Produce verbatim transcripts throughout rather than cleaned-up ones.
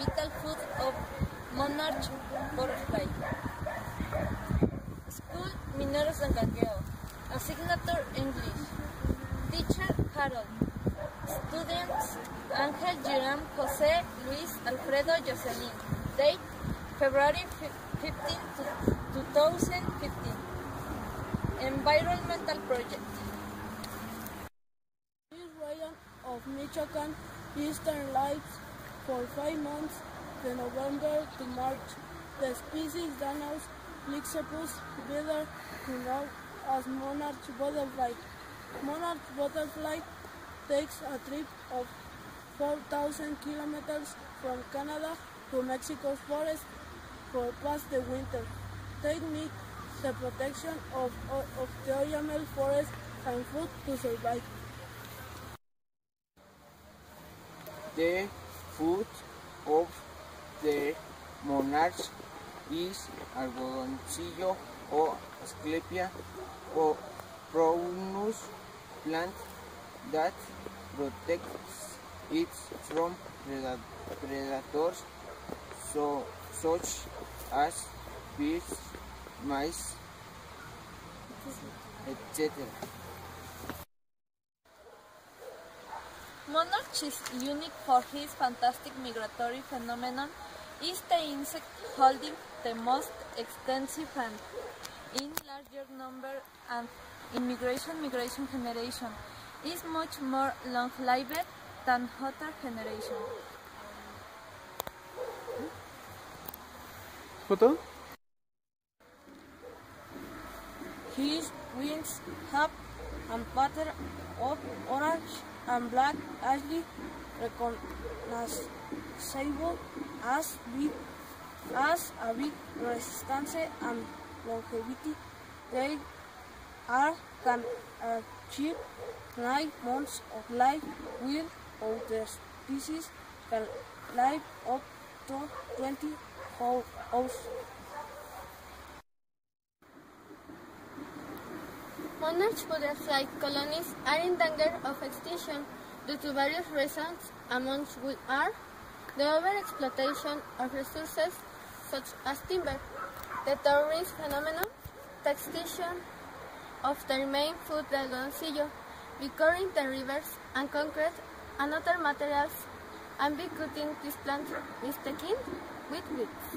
vital food of monarch butterfly. School, Mineros de Angangueo. Asignature, English. Teacher, Harold. Students, Ángel, Giram, José, Luis, Alfredo, Jocelyn. Date, February fifteenth, two thousand fifteen. Environmental project. This region of Michoacán eastern lives for five months, from November to March. The species Danaus Lixopus better known as monarch butterfly. Monarch butterfly takes a trip of four thousand kilometers from Canada to Mexico's forest for past the winter. They need the protection of, of, of the Oyamel forest and food to survive. The food of the monarch is algodoncillo or Asclepia or prunus plant that protects it from predators so, such as bears, mice, et cetera. Monarch is unique for his fantastic migratory phenomenon. Is the insect holding the most extensive and in larger number and in migration migration generation is much more long-lived than other generation. Photo? His wings have a pattern of orange and black, actually recognizable as big as a big resistance and longevity. They are can achieve nine months of life, while other species can live up to twenty-four hours. Monarch butterfly colonies are in danger of extinction due to various reasons, among which are the overexploitation of resources such as timber, the tourist phenomenon, the extinction of their main food, the algodoncillo, recurring the rivers and concrete and other materials, and be cutting this plant mistaken with weeds.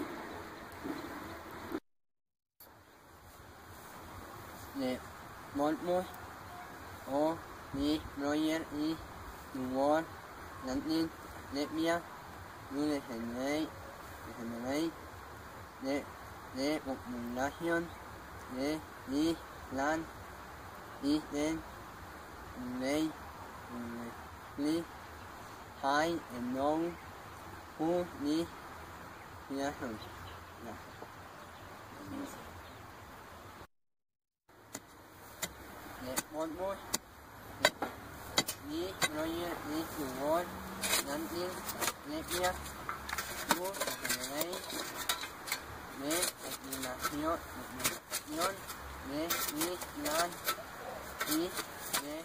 The Montmore or the Royer y Nuor, Lantin, Lepia, Lune Henry, Henry, the the population, the the land, is then lay, lay, high and long, who the population. One more. The Royer is the one, Lantin, Lepia, Lune Henry, the population, the the land, is the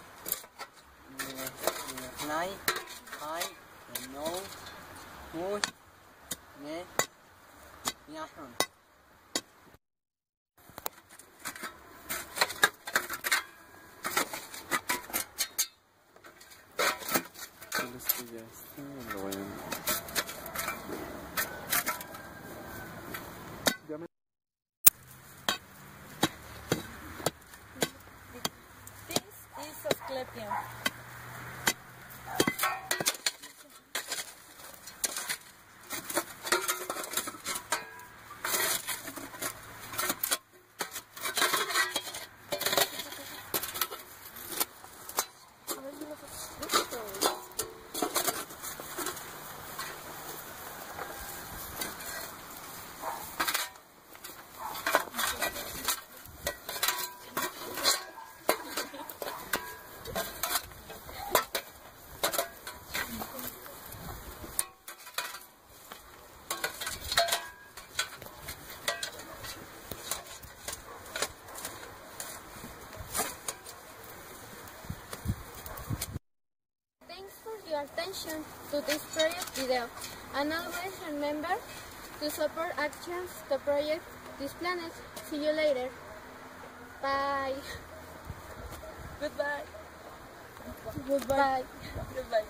the fly, high and long, who the population. Esto ya está, lo voy a... Ya me... This is Asclepia. Attention to this project video. And always remember to support actions to protect this planet. See you later. Bye. Goodbye. Goodbye. Goodbye.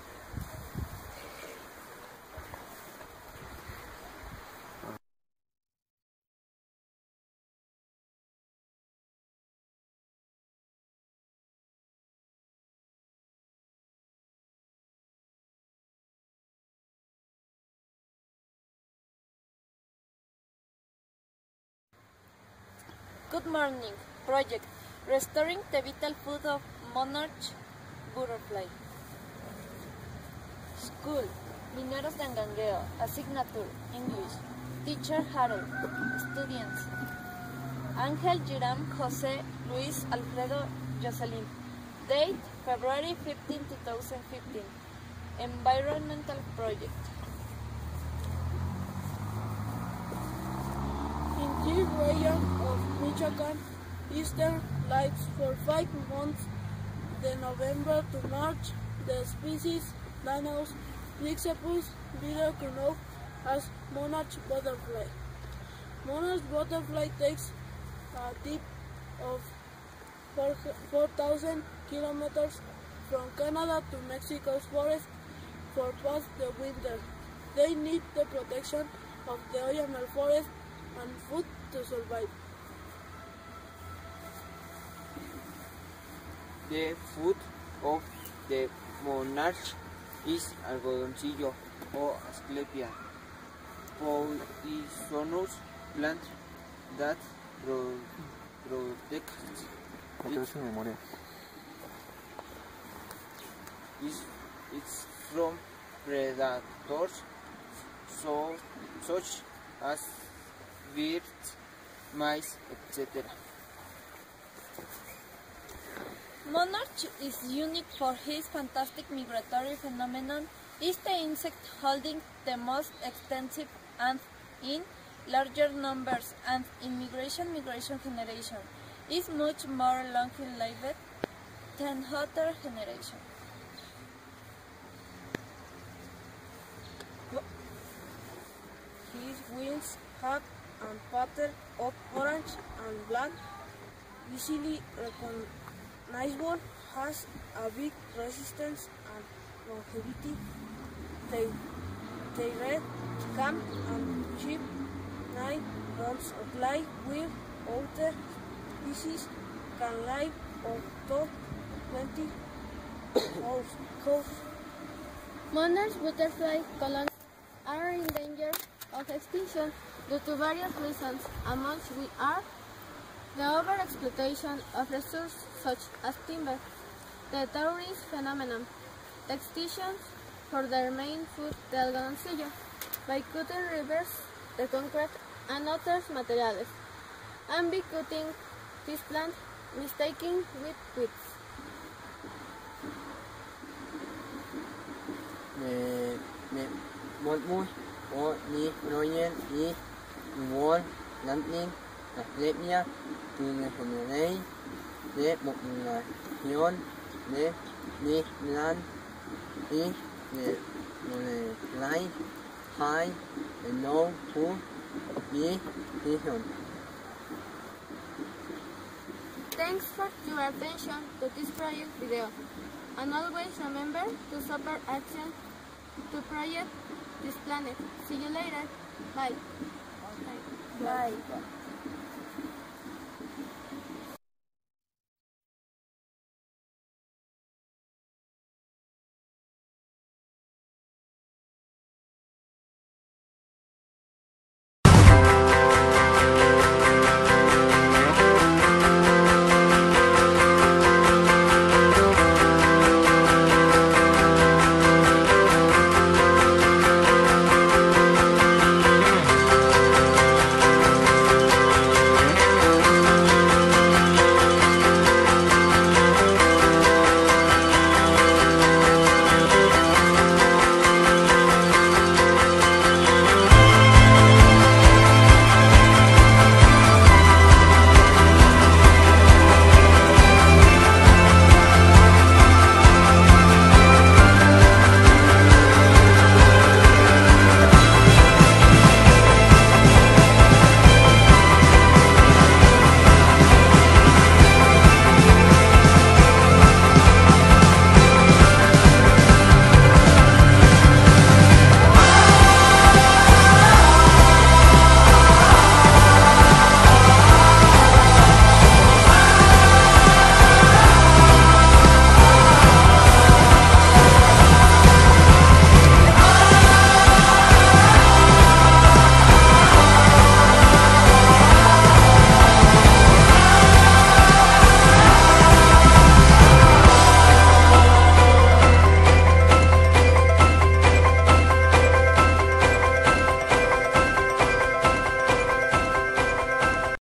Good morning. Project Restoring the Vital Food of Monarch Butterfly. School Mineros de Angangueo. Asignature English. Teacher Harold. Students Ángel Giram José Luis Alfredo Jocelyn. Date February fifteenth two thousand fifteen. Environmental Project. In this region of Michoacán, eastern lights for five months, the November to March, the species Danaus Lixepus better known as monarch butterfly. Monarch butterfly takes a dip of four thousand kilometers from Canada to Mexico's forest for past the winter. They need the protection of the Oyamel forest and food to survive. The food of the monarch is algodoncillo or asclepia, poisonous plant that pro protects Protege mi memoria. is it's from predators so such as birds, mice, et cetera. Monarch is unique for his fantastic migratory phenomenon. Is the insect holding the most extensive and in larger numbers and in migration migration generation is much more long-lived than other generation. His wings have a pattern of orange and black, easily recognizable, has a big resistance and longevity. They, they red, camp and cheap nine runs of life with other species can live up to twenty hours. Monarch butterfly colonies are in danger of extinction due to various reasons, among which are the overexploitation of resources such as timber, the tourist phenomenon, the extinction for their main food, the algodoncillo, by cutting rivers, the concrete, and other materials, and by cutting this plant, mistaking with weeds. Me, me, một mũi, o ni noyen i won landing aslepia từ ngày hôm nay để một ngày nhon để ni lan i để một ngày lại hai để no thu i hi hon. Thanks for your attention to this project video, and always remember to support action to protect this planet. See you later. Bye. Bye.